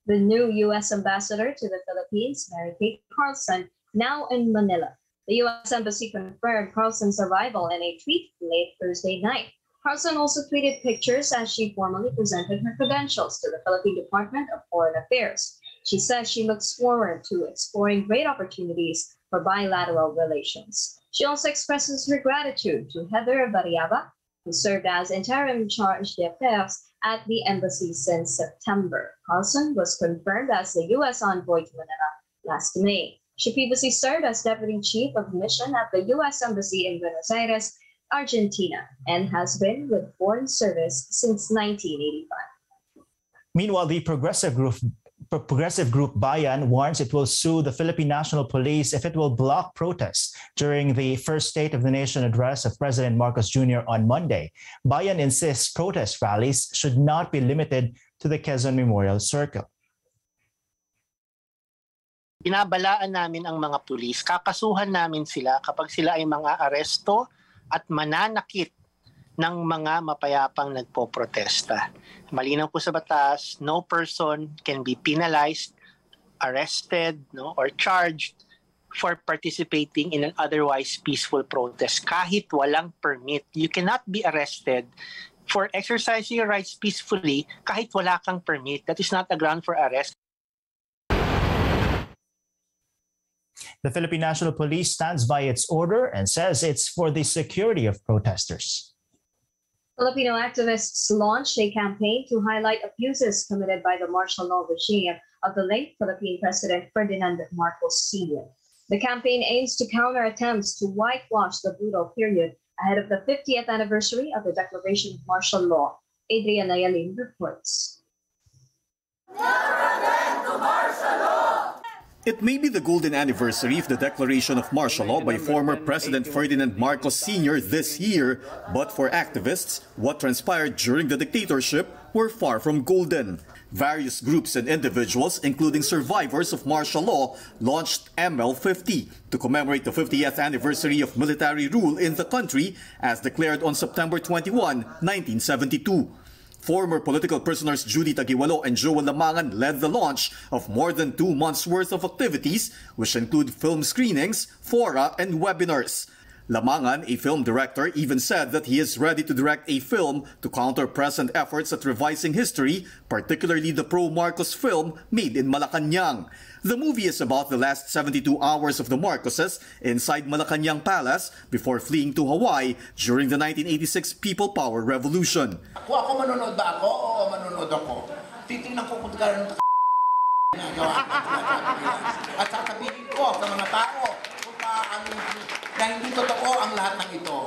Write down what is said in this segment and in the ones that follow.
The new U.S. ambassador to the Philippines, Mary Kate Carlson, now in Manila. The U.S. Embassy confirmed Carlson's arrival in a tweet late Thursday night. Carlson also tweeted pictures as she formally presented her credentials to the Philippine Department of Foreign Affairs. She says she looks forward to exploring great opportunities for bilateral relations. She also expresses her gratitude to Heather Variaba, who served as interim charge d'affaires at the embassy since September. Carlson was confirmed as the U.S. envoy to Manila last May. She previously served as deputy chief of mission at the U.S. Embassy in Buenos Aires, Argentina, and has been with Foreign Service since 1985. Meanwhile, the progressive group Bayan warns it will sue the Philippine National Police if it will block protests during the first State of the Nation address of President Marcos Jr. on Monday. Bayan insists protest rallies should not be limited to the Quezon Memorial Circle. Binabalaan namin ang mga pulis, kakasuhan namin sila kapag sila ay mga aresto at mananakit ng mga mapayapang nagpoprotesta. Malinaw po sa batas, no person can be penalized, arrested, or charged for participating in an otherwise peaceful protest kahit walang permit. You cannot be arrested for exercising your rights peacefully kahit wala kang permit. That is not a ground for arrest. The Philippine National Police stands by its order and says it's for the security of protesters. Filipino activists launched a campaign to highlight abuses committed by the martial law regime of the late Philippine President Ferdinand Marcos Sr. The campaign aims to counter attempts to whitewash the brutal period ahead of the 50th anniversary of the declaration of martial law. Adrian Ayalin reports. Never again to martial law! It may be the golden anniversary of the declaration of martial law by former President Ferdinand Marcos Sr. this year, but for activists, what transpired during the dictatorship were far from golden. Various groups and individuals, including survivors of martial law, launched ML50 to commemorate the 50th anniversary of military rule in the country as declared on September 21, 1972. Former political prisoners Judy Taguiwalo and Joel Lamangan led the launch of more than 2 months' worth of activities, which include film screenings, fora, and webinars. Lamangan, a film director, even said that he is ready to direct a film to counter present efforts at revising history, particularly the pro-Marcos film made in Malacanang. The movie is about the last 72 hours of the Marcoses inside Malacanang Palace before fleeing to Hawaii during the 1986 People Power Revolution. Ako manonood ba ako? Oo, manonood ako. Titingnan ko kung gano'n ginagawa at sasabihin ko sa mga tao kung paano na hindi totoo ang lahat ng ito.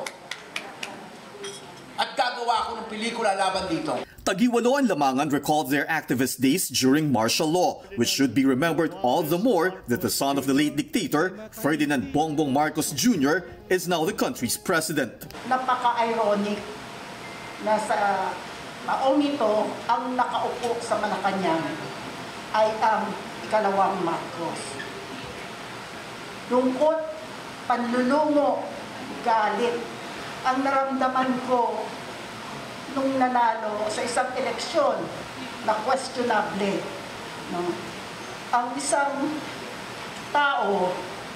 At gagawa ako ng pelikula laban dito. Taguiwalo and Lamangan recalled their activist days during martial law, which should be remembered all the more that the son of the late dictator, Ferdinand Bongbong Marcos Jr., is now the country's president. Napaka-ironic na sa taong ito, ang nakaupo sa Malacanang ay ang ikalawang Marcos. Lungkot, panlulungo, galit, ang naramdaman ko nung nanalo sa isang eleksyon na questionable. No? Ang isang tao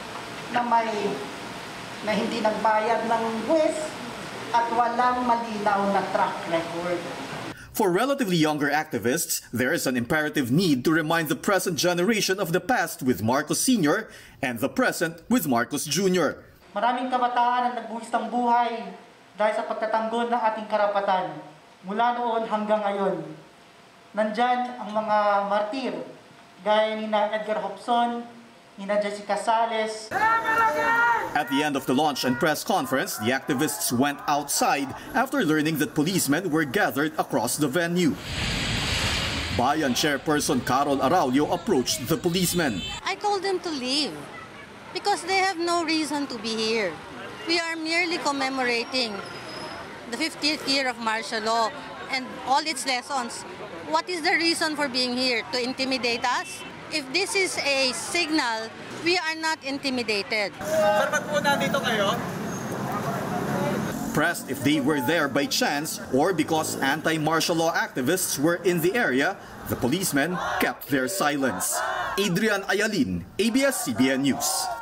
na hindi nagbayad ng buwis at walang malinaw na track record. For relatively younger activists, there is an imperative need to remind the present generation of the past with Marcos Sr. and the present with Marcos Jr. Maraming kabataan ang nagbuhis ng buhay dahil sa pagtatanggol ng ating karapatan mula noon hanggang ngayon. Nandyan ang mga martir gaya ni Edgar Hopson, ni Jessica Sales. At the end of the launch and press conference, the activists went outside after learning that policemen were gathered across the venue. Bayan chairperson Carol Araulio approached the policemen. I told them to leave because they have no reason to be here. We are merely commemorating the 50th year of martial law and all its lessons. What is the reason for being here? To intimidate us? If this is a signal, we are not intimidated. Sir, ba't po nandito kayo? Pressed if they were there by chance or because anti-martial law activists were in the area, the policemen kept their silence. Adrian Ayalin, ABS-CBN News.